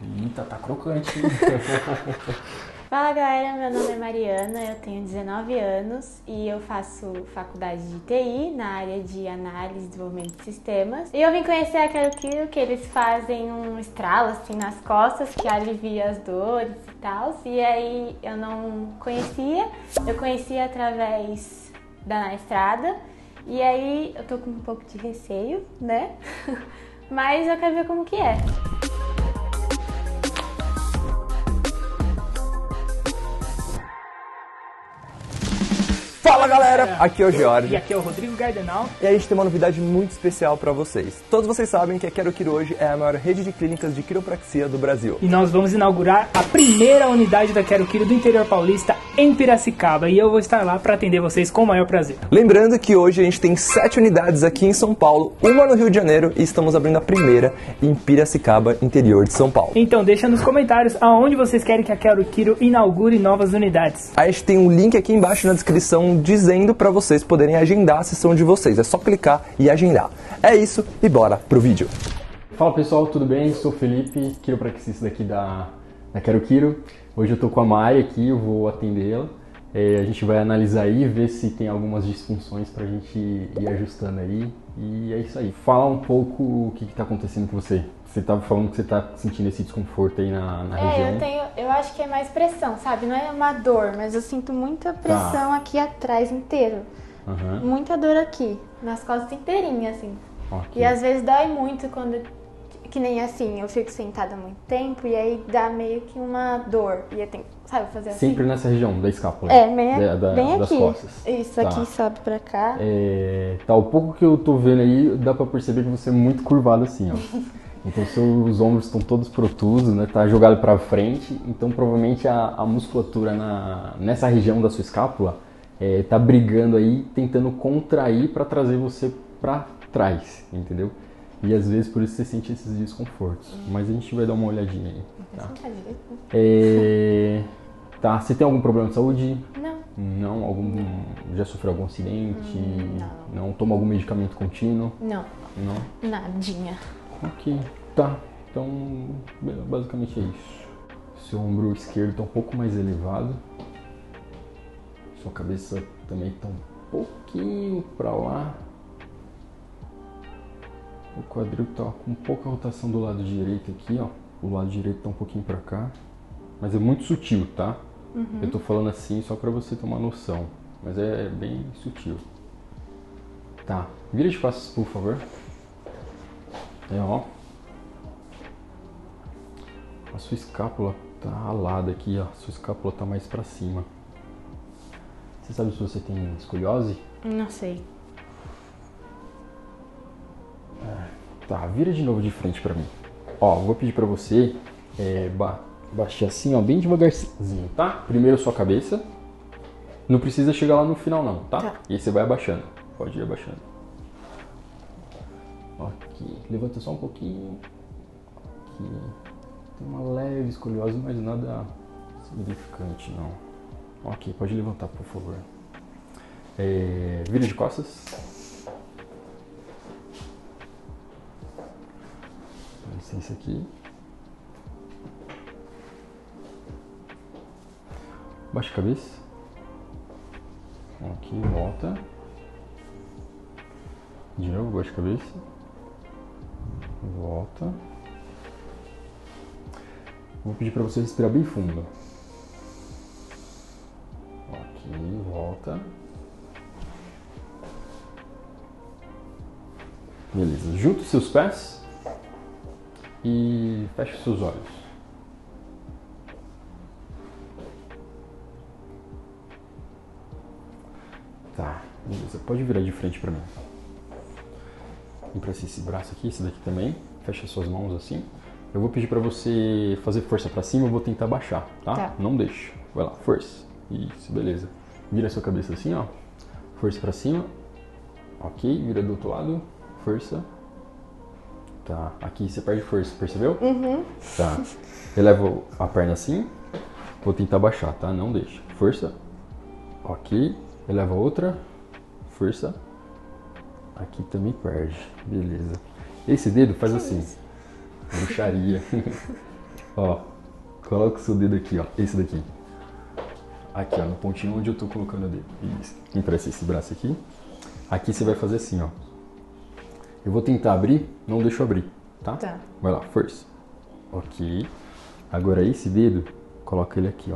Eita, tá crocante. Fala galera, meu nome é Mariana, eu tenho 19 anos e eu faço faculdade de TI na área de análise e desenvolvimento de sistemas. E eu vim conhecer a Quero Quiro, que eles fazem um estralo assim nas costas que alivia as dores e tal. E aí eu não conhecia, eu conhecia através da Na Estrada. E aí eu tô com um pouco de receio, né? Mas eu quero ver como que é. Fala galera, aqui é o Jorge. E aqui é o Rodrigo Gardenal. E a gente tem uma novidade muito especial pra vocês. Todos vocês sabem que a Quero Quiro hoje é a maior rede de clínicas de quiropraxia do Brasil. E nós vamos inaugurar a primeira unidade da Quero Quiro do interior paulista em Piracicaba. E eu vou estar lá para atender vocês com o maior prazer. Lembrando que hoje a gente tem 7 unidades aqui em São Paulo, uma no Rio de Janeiro e estamos abrindo a primeira em Piracicaba, interior de São Paulo. Então deixa nos comentários aonde vocês querem que a Quero Quiro inaugure novas unidades. A gente tem um link aqui embaixo na descrição dizendo para vocês poderem agendar a sessão de vocês. É só clicar e agendar. É isso e bora pro vídeo. Fala pessoal, tudo bem? Sou o Felipe, quiropraxista daqui da Quero Quiro. Hoje eu tô com a Mari aqui, eu vou atendê-la. A gente vai analisar aí, ver se tem algumas disfunções pra gente ir ajustando aí. E é isso aí. Fala um pouco o que tá acontecendo com você. Você tava falando que você tá sentindo esse desconforto aí na região. Eu acho que é mais pressão, sabe? Não é uma dor, mas eu sinto muita pressão aqui atrás inteiro. Uhum. Muita dor aqui, nas costas inteirinhas, assim. Okay. E às vezes dói muito quando, que nem assim, eu fico sentada há muito tempo e aí dá meio que uma dor. E eu tenho, sabe, fazer assim. Sempre nessa região da escápula? Bem das aqui. Costas. Isso, Tá. aqui sobe pra cá. Tá, o pouco que eu tô vendo aí, dá pra perceber que você é muito curvado assim, ó. Então seus ombros estão todos protusos, né? Tá jogado pra frente, então provavelmente a musculatura nessa região da sua escápula tá brigando aí, tentando contrair pra trazer você pra trás, entendeu? E às vezes por isso você sente esses desconfortos. Mas a gente vai dar uma olhadinha aí. Tá? Tá, você tem algum problema de saúde? Não. Não? Já sofreu algum acidente? Não. Toma algum medicamento contínuo? Não. Não? Nadinha. Ok, tá. Então, basicamente é isso. Seu ombro esquerdo tá um pouco mais elevado. Sua cabeça também tá um pouquinho pra lá. O quadril tá com pouca rotação do lado direito aqui, ó. O lado direito tá um pouquinho pra cá. Mas é muito sutil, tá? Uhum. Eu tô falando assim só pra você ter uma noção. Mas é bem sutil. Tá. Vira de costas, por favor. Ó. A sua escápula tá ralada aqui, ó. A sua escápula tá mais pra cima. Você sabe se você tem escoliose? Não sei. Tá, vira de novo de frente pra mim. Ó, vou pedir pra você baixar assim, ó, bem devagarzinho, tá? Primeiro a sua cabeça. Não precisa chegar lá no final não, tá? E aí você vai abaixando. Pode ir abaixando. Aqui. Levanta só um pouquinho. Aqui. Tem uma leve escoliose, mas nada significante, não. Ok, pode levantar, por favor. Vira de costas. Dá licença aqui. Baixa a cabeça. Aqui, volta. De novo, baixa a cabeça. Volta. Vou pedir para você respirar bem fundo. Aqui, volta. Beleza. Junta os seus pés e fecha os seus olhos. Tá, beleza. Pode virar de frente para mim. Empresta esse braço aqui, esse daqui também. Fecha suas mãos assim. Eu vou pedir pra você fazer força pra cima, eu vou tentar baixar, tá? Não deixa. Vai lá, força. Isso, beleza. Vira a sua cabeça assim, ó. Força pra cima. Ok, vira do outro lado. Força. Tá, aqui você perde força, percebeu? Uhum. Tá. Eleva a perna assim. Vou tentar baixar, tá? Não deixa. Força. Ok. Eleva a outra. Força. Aqui também perde. Beleza. Esse dedo faz assim. Bruxaria. Ó, coloca o seu dedo aqui, ó. Esse daqui. Aqui, ó, no pontinho onde eu tô colocando o dedo. Isso. Empresta esse braço aqui. Aqui você vai fazer assim, ó. Eu vou tentar abrir, não deixa eu abrir, tá? Tá. Vai lá, força. Ok. Agora esse dedo, coloca ele aqui, ó.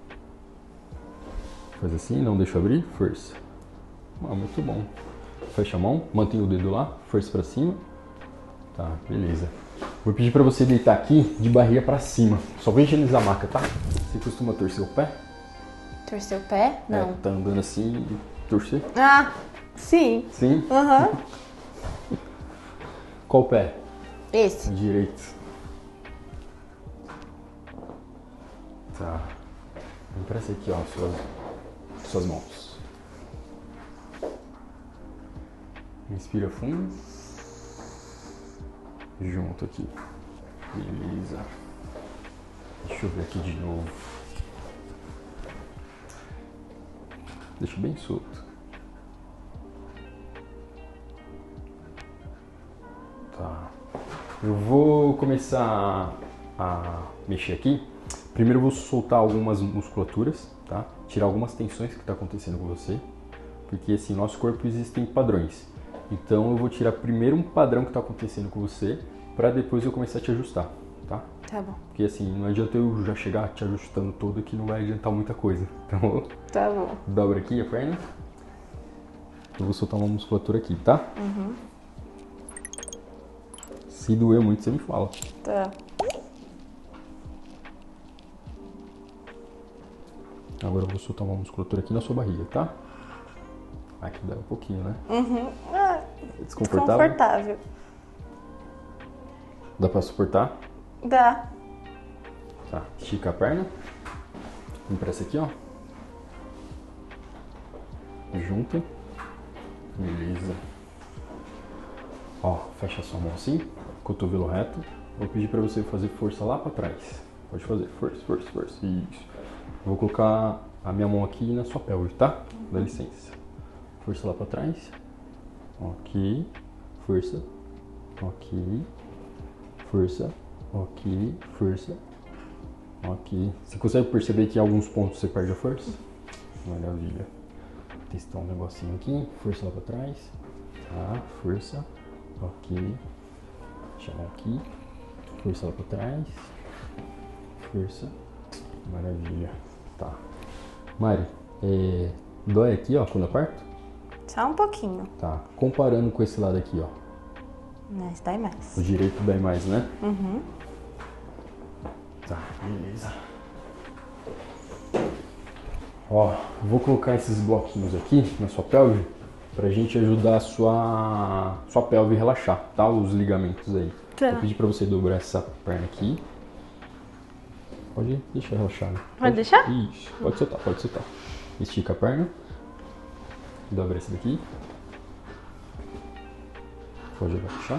Faz assim, não deixa eu abrir, força. Ah, muito bom. Fecha a mão, mantém o dedo lá, força pra cima. Tá, beleza. Vou pedir pra você deitar aqui de barriga pra cima. Só vem higienizar a maca, tá? Você costuma torcer o pé? Torcer o pé? Não. É, tá andando assim e torcer? Ah, sim. Sim? Aham. Qual pé? Esse. Direito. Tá. Empresta aqui, ó, suas mãos. Inspira fundo. Junto aqui. Beleza. Deixa eu ver aqui de novo. Deixa bem solto. Tá. Eu vou começar a mexer aqui. Primeiro eu vou soltar algumas musculaturas, tá? Tirar algumas tensões que está acontecendo com você. Porque assim, no nosso corpo existem padrões. Então eu vou tirar primeiro um padrão que está acontecendo com você, para depois eu começar a te ajustar, tá? Tá bom. Porque assim, não adianta eu já chegar te ajustando todo que não vai adiantar muita coisa, tá bom? Tá bom. Dobra aqui a perna. Eu vou soltar uma musculatura aqui, tá? Uhum. Se doer muito, você me fala. Tá. Agora eu vou soltar uma musculatura aqui na sua barriga, tá? Aqui dá um pouquinho, né? Uhum. Ah, Desconfortável? desconfortável. Dá pra suportar? Dá. Tá, estica a perna. Empresta aqui, ó. Junta. Beleza. Ó, fecha a sua mão assim, cotovelo reto. Vou pedir pra você fazer força lá pra trás. Pode fazer, força, força, força. Isso. Vou colocar a minha mão aqui na sua pelve, tá? Dá licença. Força lá pra trás. Ok. Força. Ok. Força. Ok. Força. Ok. Você consegue perceber que em alguns pontos você perde a força? Maravilha. Testar um negocinho aqui. Força lá pra trás. Tá. Força. Ok. Chamar aqui. Força lá pra trás. Força. Maravilha. Tá. Mari, dói aqui, ó, quando eu aperto? Só um pouquinho. Tá. Comparando com esse lado aqui, ó. Mas dói mais. O direito dói mais, né? Uhum. Tá, beleza. Ó, vou colocar esses bloquinhos aqui na sua pelve pra gente ajudar a sua pelve a relaxar, tá? Os ligamentos aí. Tá. Vou pedir pra você dobrar essa perna aqui. Pode deixar relaxar, né? Pode deixar? Isso, pode soltar, pode soltar. Estica a perna. Dobra esse daqui. Pode abaixar.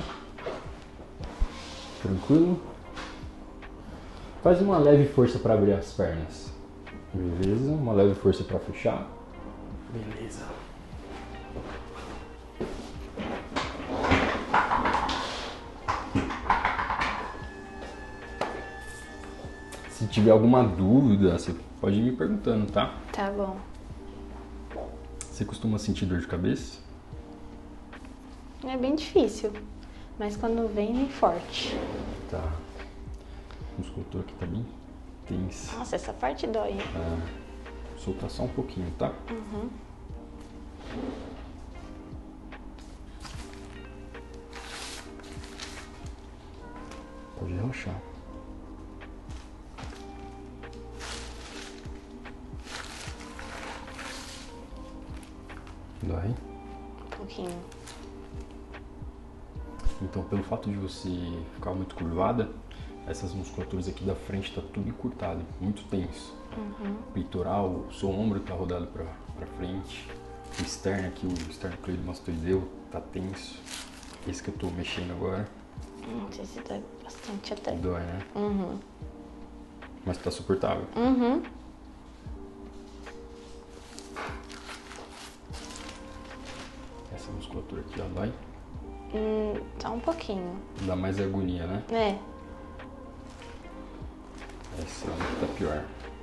Tranquilo. Faz uma leve força para abrir as pernas. Beleza. Uma leve força para fechar. Beleza. Se tiver alguma dúvida, você pode ir me perguntando, tá? Tá bom. Você costuma sentir dor de cabeça? É bem difícil. Mas quando vem forte. Tá. A musculatura aqui tá bem tensa. Nossa, essa parte dói. Vou soltar só um pouquinho, tá? Uhum. Pode relaxar. Dói? Um pouquinho. Então, pelo fato de você ficar muito curvada, essas musculaturas aqui da frente tá tudo encurtado, muito tenso. Peitoral, o seu ombro tá rodado pra frente. O externo aqui, o esternocleidomastoideu tá tenso. Esse que eu tô mexendo agora. Não sei se dói bastante até. Dói, né? Uhum. Mas tá suportável. Uhum. Essa musculatura aqui, ó, dói. Só um pouquinho. Dá mais agonia, né? É. pior?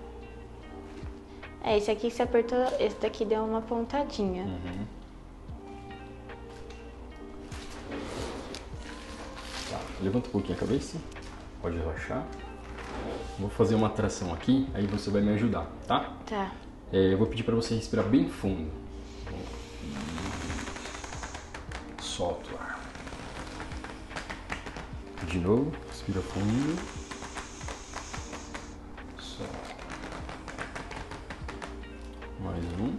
Esse aqui que você apertou, esse daqui deu uma pontadinha. Tá, levanta um pouquinho a cabeça. Pode relaxar. Vou fazer uma tração aqui, aí você vai me ajudar, tá? Tá. Eu vou pedir pra você respirar bem fundo. Solta o ar. De novo, respira fundo. Solta. Mais um.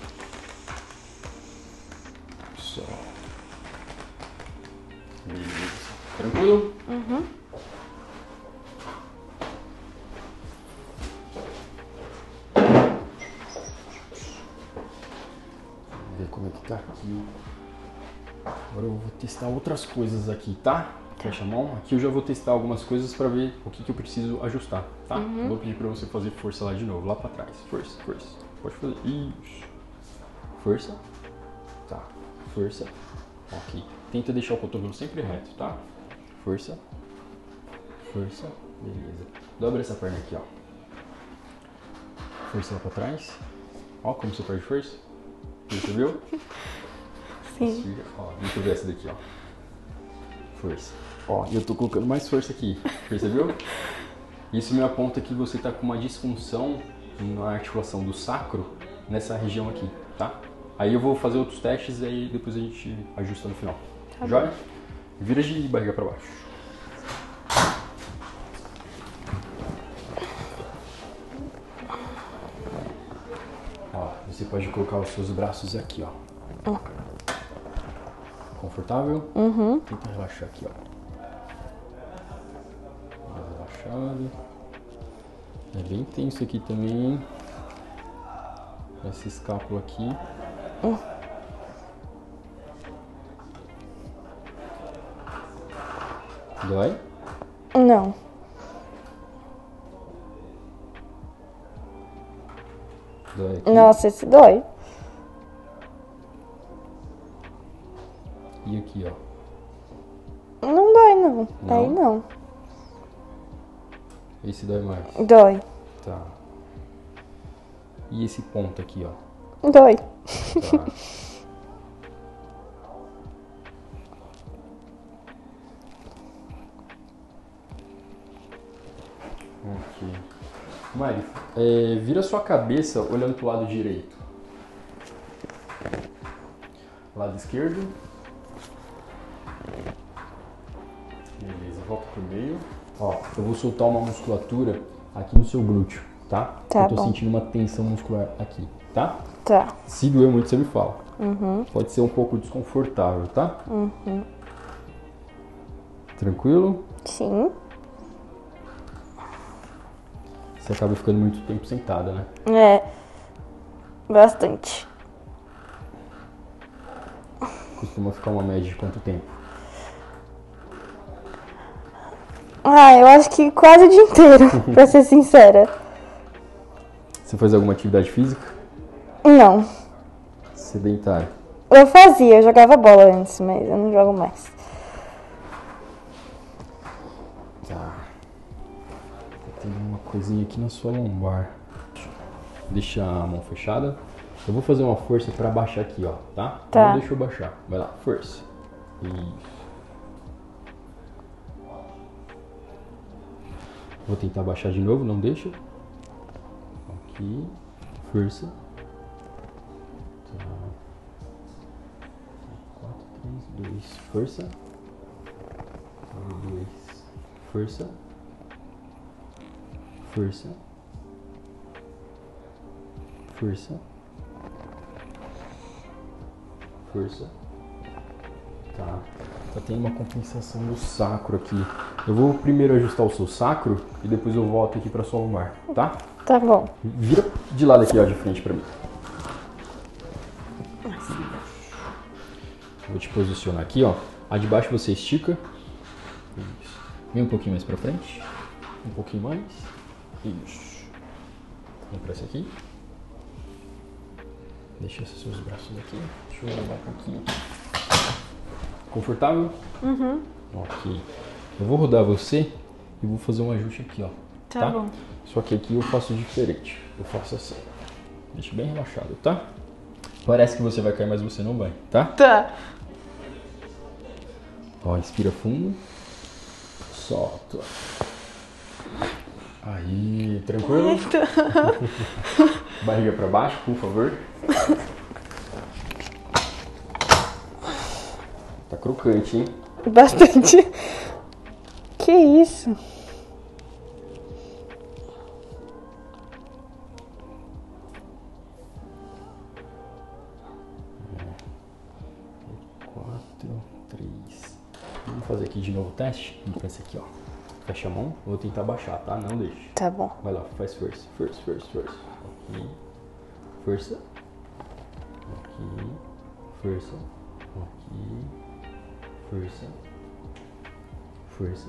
Solta. Beleza. Tranquilo? Uhum. Vamos ver como é que tá aqui. Agora eu vou testar outras coisas aqui, tá? Fecha a mão. Aqui eu já vou testar algumas coisas pra ver o que eu preciso ajustar, tá? Vou pedir pra você fazer força lá de novo, lá pra trás. Força, força. Pode fazer. Isso. Força. Tá. Força. Ok. Tenta deixar o cotovelo sempre reto, tá? Força. Força. Beleza. Dobra essa perna aqui, ó. Força lá pra trás. Ó como você perde força. Percebeu? Sim. Ó, deixa eu ver essa daqui, ó. Força. Ó, e eu tô colocando mais força aqui. Percebeu? Isso me aponta que você tá com uma disfunção na articulação do sacro nessa região aqui, tá? Aí eu vou fazer outros testes e aí depois a gente ajusta no final. Tá Joia? bom. Vira de barriga pra baixo. Ó, você pode colocar os seus braços aqui, ó. Confortável? Uhum. Tenta relaxar aqui, ó. Mais relaxado. É bem tenso aqui também, hein? Essa escápula aqui. Dói? Não. Dói aqui. Nossa, esse dói. E aqui, ó. Não dói, não. Não? Aí não. Esse dói mais. Dói. Tá. E esse ponto aqui, ó. Dói. Tá. Ok. Mari, vira sua cabeça olhando pro lado direito. Lado esquerdo. Beleza, volta pro meio. Ó, eu vou soltar uma musculatura aqui no seu glúteo, tá? Tá eu tô bom. sentindo uma tensão muscular aqui, tá? Tá. Se doer muito, você me fala. Uhum. Pode ser um pouco desconfortável, tá? Tranquilo? Sim. Você acaba ficando muito tempo sentada, né? É. Bastante. Costuma ficar uma média de quanto tempo? Ah, eu acho que quase o dia inteiro, pra ser sincera. Você faz alguma atividade física? Não. Sedentária. Eu fazia, eu jogava bola antes, mas eu não jogo mais. Tá. Tem uma coisinha aqui na sua lombar. Deixa a mão fechada. Eu vou fazer uma força pra baixar aqui, ó, tá? Tá. Não deixa eu baixar. Vai lá, força. Isso. Vou tentar baixar de novo, não deixa. Aqui. Força. Tá. 4, 3, 2. Força. 2. Força. Força. Força. Força. Tá. Tá tendo uma compensação do sacro aqui. Eu vou primeiro ajustar o seu sacro e depois eu volto aqui pra sua lombar, tá? Tá bom. Vira de lado aqui, ó, de frente pra mim. Vou te posicionar aqui, ó. A de baixo você estica. Isso. Vem um pouquinho mais pra frente. Um pouquinho mais. Isso. Vem pra esse aqui. Deixa esses seus braços aqui. Deixa eu levar um pouquinho. Confortável? Uhum. Ok. Eu vou rodar você e vou fazer um ajuste aqui, ó. Tá bom. Só que aqui eu faço diferente. Eu faço assim. Deixa bem relaxado, tá? Parece que você vai cair, mas você não vai, tá? Tá. Ó, inspira fundo. Solta. Aí, tranquilo? Barriga pra baixo, por favor. Tá crocante, hein? Bastante. Que isso? Quatro, três. Vamos fazer aqui de novo o teste? Vamos fazer aqui, ó. Fecha a mão. Vou tentar baixar, tá? Não deixe. Tá bom. Vai lá, faz força. Força. Aqui. Força. Aqui. Força. Aqui. Força. Força.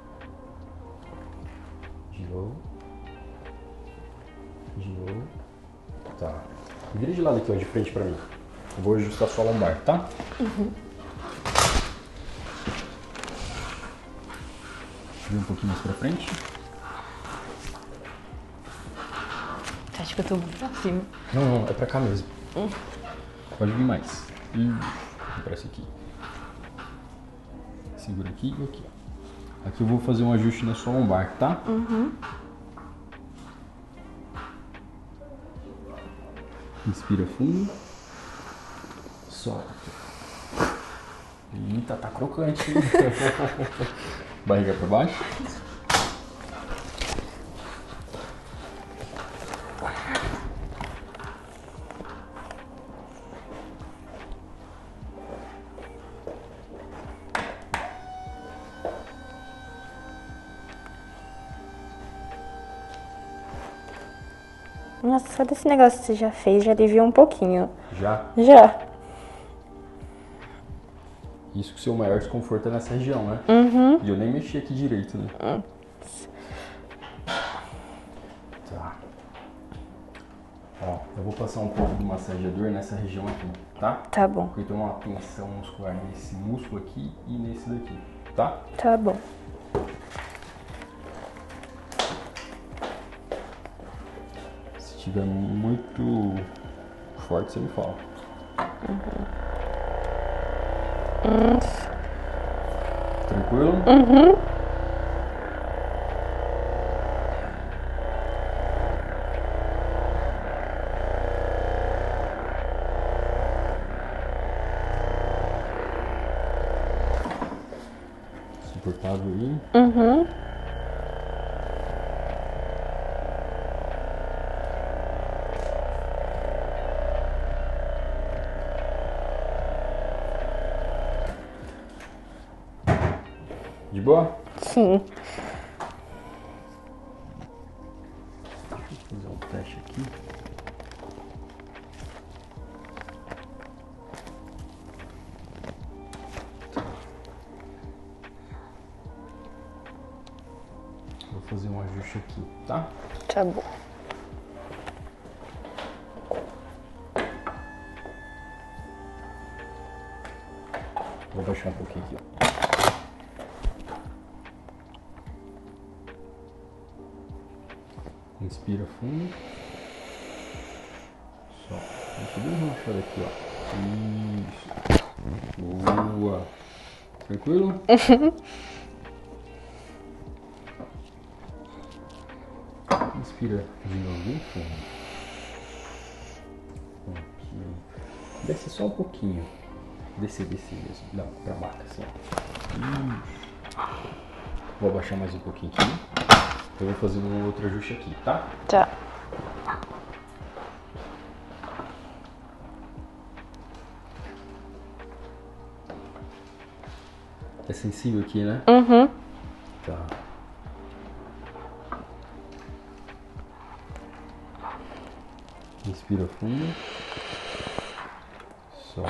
De novo. De novo. Tá. Vira de lado aqui, ó, de frente pra mim. Eu vou ajustar sua lombar, tá? Vira um pouquinho mais pra frente. Acho que eu tô muito pra cima. Não, é pra cá mesmo. Pode vir mais. Parece aqui. Segura aqui e aqui, ó. Aqui eu vou fazer um ajuste na sua lombar, tá? Inspira fundo. Solta. Eita, tá crocante. Barriga pra baixo. Nossa, só desse negócio que você já fez já aliviou um pouquinho. Já. Já. Isso que o seu maior desconforto é nessa região, né? E eu nem mexi aqui direito, né? Tá. Ó, eu vou passar um pouco do massageador nessa região aqui, tá? Tá bom. Porque tem uma tensão muscular nesse músculo aqui e nesse daqui, tá? Tá bom. Se tiver muito forte, você me fala. Tranquilo? Suportável aí? De boa? Sim. Deixa eu fazer um teste aqui. Vou fazer um ajuste aqui, tá? Tá bom. Vou baixar um pouquinho aqui, ó. Inspira fundo. Só. Deixa bem relaxado aqui, ó. Isso. Boa. Tranquilo? Inspira de novo bem fundo. Aqui. Desce só um pouquinho. Descer mesmo. Não, pra baixo assim, ó. Vou abaixar mais um pouquinho aqui. Eu vou fazer um outro ajuste aqui, tá? Tá. É sensível aqui, né? Tá. Inspira fundo. Solta.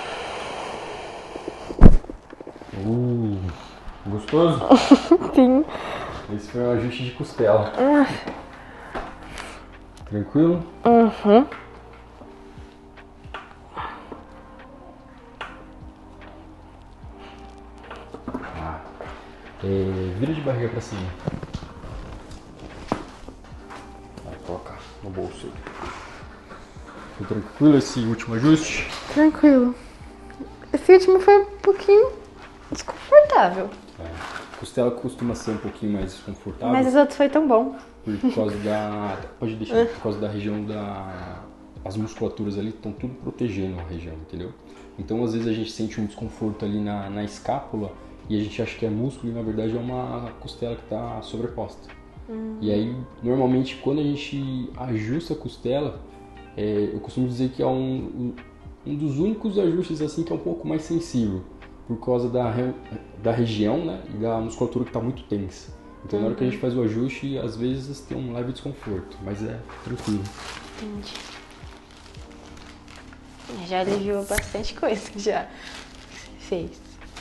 Gostoso? Sim. Esse foi um ajuste de costela. Tranquilo? Vira de barriga pra cima. no bolso aí. Foi tranquilo esse último ajuste? Tranquilo. Esse último foi um pouquinho desconfortável. Costela costuma ser um pouquinho mais desconfortável. Mas os outros foi tão bom. Por causa da... Pode deixar. Por causa da região da... As musculaturas ali estão tudo protegendo a região, entendeu? Então, às vezes, a gente sente um desconforto ali na escápula e a gente acha que é músculo e, na verdade, é uma costela que está sobreposta. E aí, normalmente, quando a gente ajusta a costela, eu costumo dizer que é um dos únicos ajustes assim que é um pouco mais sensível, por causa da região, né, e da musculatura que está muito tensa. Então, na hora que a gente faz o ajuste, às vezes tem um leve desconforto, mas é tranquilo. Entendi. Já aliviou bastante coisa, já fez.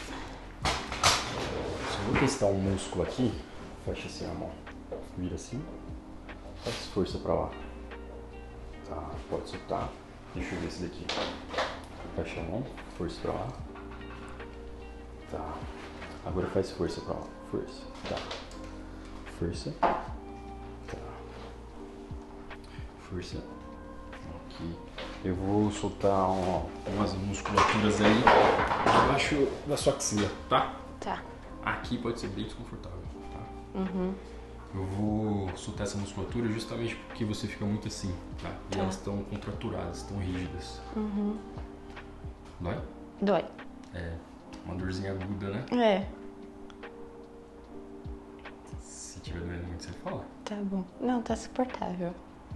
Só vou testar um músculo aqui. Fecha assim a mão. Vira assim. Faz força pra lá. Tá, pode soltar. Deixa eu ver esse daqui. Fecha a mão. Força pra lá. Tá. Agora faz força pra lá. Força. Tá. Força. Tá. Força. Aqui. Eu vou soltar umas musculaturas aí debaixo da sua axila, tá? Tá. Aqui pode ser bem desconfortável, tá? Eu vou soltar essa musculatura justamente porque você fica muito assim, tá? E elas estão contraturadas, estão rígidas. Dói? Dói. É, uma dorzinha aguda, né? É. Se tiver doendo muito, você fala. Tá bom. Não, tá suportável.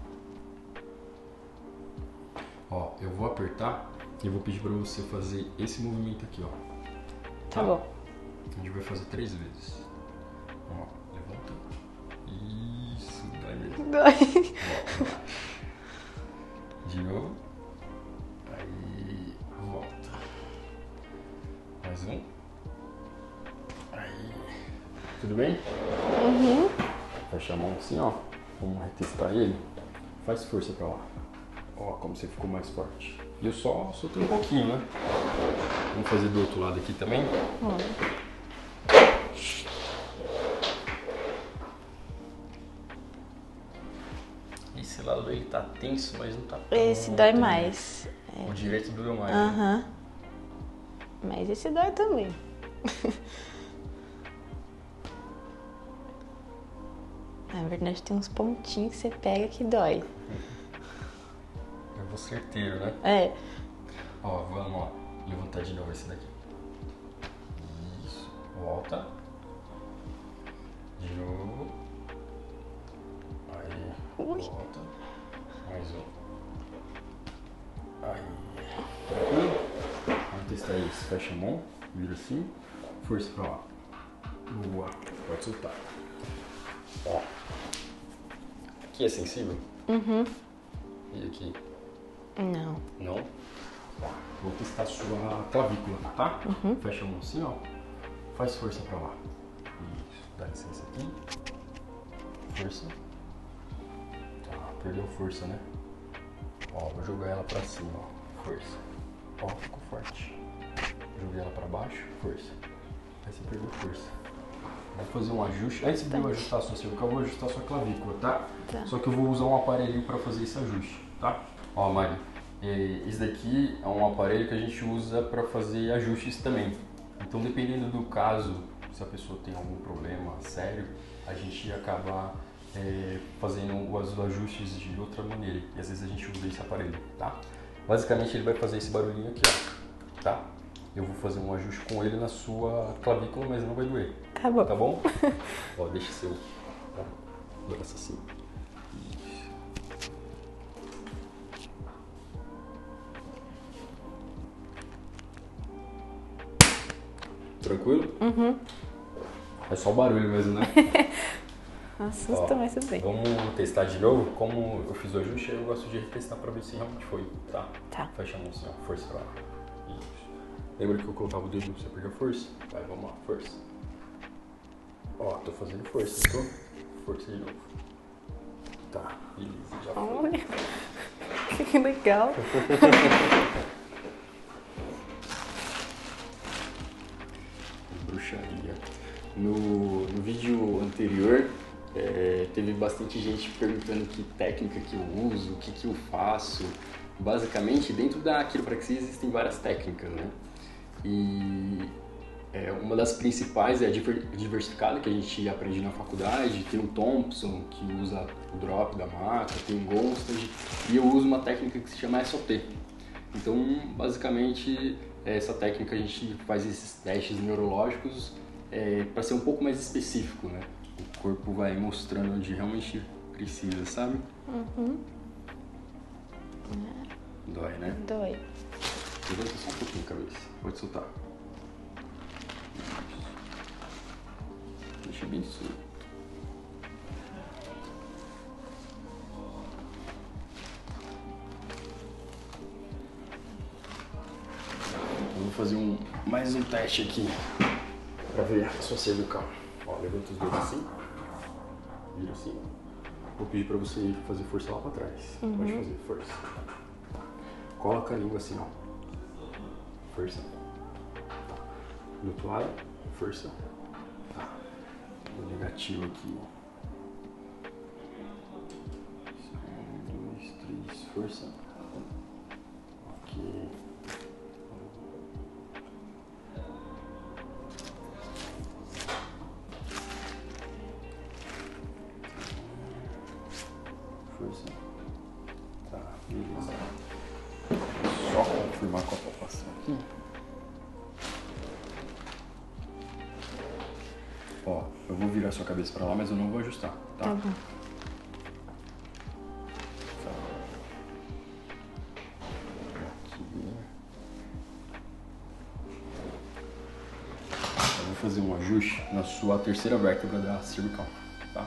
Ó, eu vou apertar e vou pedir pra você fazer esse movimento aqui, ó. Tá bom. A gente vai fazer 3 vezes. Ó, levanta. Isso, dói mesmo. Dói. Volta. De novo. Aí, volta. Mais um. Aí. Tudo bem? Fecha a mão assim, ó. Vamos retestar ele. Faz força pra lá. Ó, como você ficou mais forte. E eu só soltei um pouquinho, né? Vamos fazer do outro lado aqui também? Esse lado dele tá tenso, mas não tá tão Esse dói tenso. mais. O direito doeu mais. Né? Aham. Mas esse dói também. Na verdade, tem uns pontinhos que você pega que dói. Eu vou certeiro, né? É. Ó, vamos lá. Levantar de novo esse daqui. Isso. Volta. De novo. Aí. Ui. Volta. Mais um. Aí. Tranquilo? Vamos testar isso. Fecha a mão. Vira assim. Força pra lá. Boa. Pode soltar. Ó. Aqui é sensível? E aqui? Não. Não? Tá. Vou testar a sua clavícula, tá? Fecha a mão assim, ó. Faz força pra lá. Isso. Dá licença aqui. Força. Tá, perdeu força, né? Ó, vou jogar ela pra cima, ó. Força. Ó, ficou forte. Joguei ela pra baixo. Força. Aí você perdeu força. Vou fazer um ajuste. Antes de eu ajustar a sua cervical, eu vou ajustar a sua clavícula, tá? Só que eu vou usar um aparelho pra fazer esse ajuste, tá? Ó, Mari, esse daqui é um aparelho que a gente usa para fazer ajustes também. Então, dependendo do caso, se a pessoa tem algum problema sério, a gente acaba fazendo os ajustes de outra maneira. E às vezes a gente usa esse aparelho, tá? Basicamente, ele vai fazer esse barulhinho aqui, ó, tá? Eu vou fazer um ajuste com ele na sua clavícula, mas não vai doer. Tá bom. Tá bom? Ó, deixa seu braço assim. Tranquilo? É só o barulho mesmo, né? Assusta, mas tudo bem. Vamos testar de novo? Como eu fiz o ajuste, eu gosto de retestar pra ver se realmente foi, tá? Tá. Fecha a mão assim, ó. Força pra lá. Isso. Lembra que eu colocava o dedo pra você pegar força? Vai, vamos lá, força. Ó, tô fazendo força, tô? Força de novo. Tá, beleza, já foi. Olha, que legal. Bruxaria. No vídeo anterior, Teve bastante gente perguntando que técnica que eu uso, o que eu faço. Basicamente, dentro da quiropraxia existem várias técnicas, né? E uma das principais é a diversificada, que a gente aprende na faculdade. Tem o Thompson, que usa o drop da maca, tem o Gonstad, e eu uso uma técnica que se chama SOT. Então, basicamente, essa técnica a gente faz esses testes neurológicos para ser um pouco mais específico, né? O corpo vai mostrando onde realmente precisa, sabe? Uhum. Dói, né? Dói. Levanta só um pouquinho a cabeça. Pode soltar. Deixa bem solto. Eu vou fazer mais um teste aqui pra ver a sua cervical. Ó, levanta os dois assim. Vira assim. Vou pedir pra você fazer força lá pra trás. Pode fazer força. Coloca a língua assim, ó. Força. Tá. Do outro lado, força. Tá. O negativo aqui, ó. 1, 2, 3, força. Ok. Força. Tá, beleza. Só confirmar com a palpação aqui. Ó, eu vou virar sua cabeça pra lá, mas eu não vou ajustar, tá? Tá bom. Aqui. Eu vou fazer um ajuste na sua terceira vértebra da cervical, tá?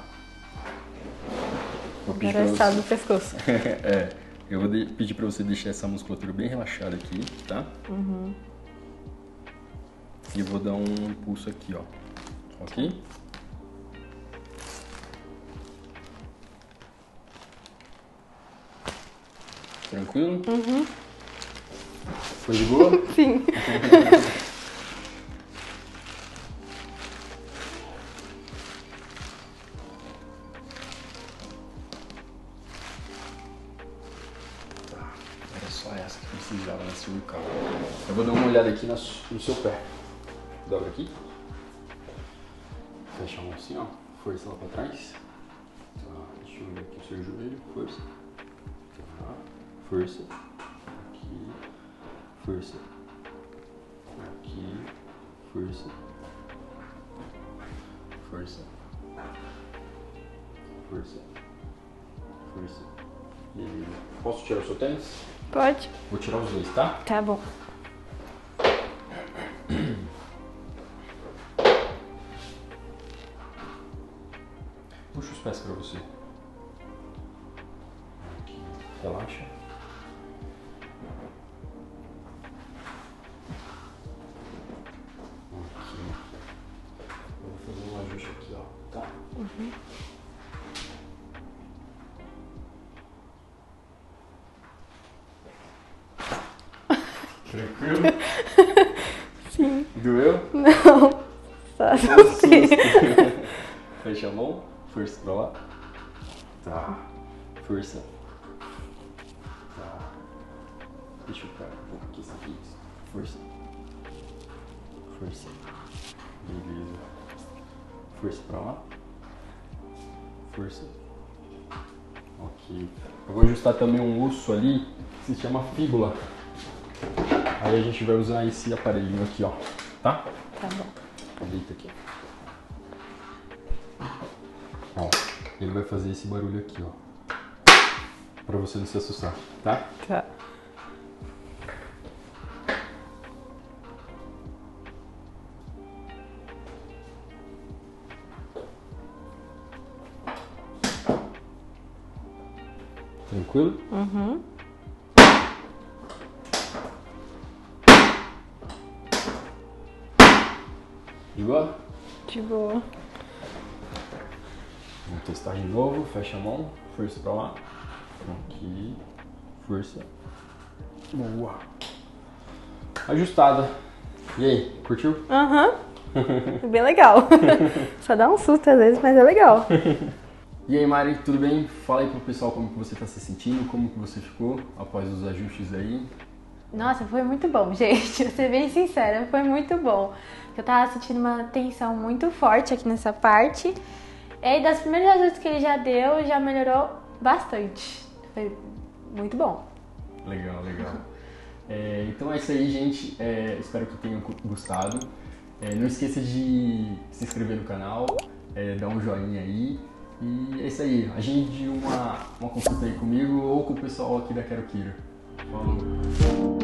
Vou pedir pra Agora do pescoço. eu vou pedir pra você deixar essa musculatura bem relaxada aqui, tá? E eu vou dar um impulso aqui, ó. Ok? Tranquilo? Foi de boa? Sim. Era só essa que precisava na cervical. Eu vou dar uma olhada aqui no seu pé. Dobra aqui. Fecha a mão assim, ó. Força lá pra trás. Tá, deixa eu ver aqui o seu joelho. Força. Tá, força. Aqui. Força. Aqui. Força. Força. Força. Força. Beleza. Posso tirar o seu tênis? Pode? Vou tirar os dois, tá? Tá bom. Puxa os pés pra você. Aqui. Relaxa. Aqui. Eu vou fazer um ajuste aqui, ó. Tá? Tranquilo? Sim. Doeu? Não. Só assustei. Fecha a mão. Força pra lá. Tá. Força. Tá. Deixa eu ficar um pouco aqui, aqui. Força. Força. Beleza. Força pra lá. Força. Ok. Eu vou ajustar também um osso ali que se chama fíbula. Aí a gente vai usar esse aparelhinho aqui, ó. Tá? Tá bom. Deita aqui. Ó, ele vai fazer esse barulho aqui, ó. Pra você não se assustar, tá? Tá. Tranquilo? De boa? De boa. Vamos testar de novo. Fecha a mão. Força pra lá. Aqui. Força. Boa. Ajustada. E aí, curtiu? Aham. É bem legal. Só dá um susto às vezes, mas é legal. E aí, Mari, tudo bem? Fala aí pro pessoal como que você está se sentindo, como que você ficou após os ajustes aí. Nossa, foi muito bom, gente. Vou ser bem sincera, foi muito bom. Eu tava sentindo uma tensão muito forte aqui nessa parte. E aí, das primeiras ajustes que ele já deu, já melhorou bastante. Foi muito bom. Legal. Então é isso aí, gente. Espero que tenham gostado. Não esqueça de se inscrever no canal, dar um joinha aí. E é isso aí. Agende uma consulta aí comigo ou com o pessoal aqui da Quero Kiro. Falou!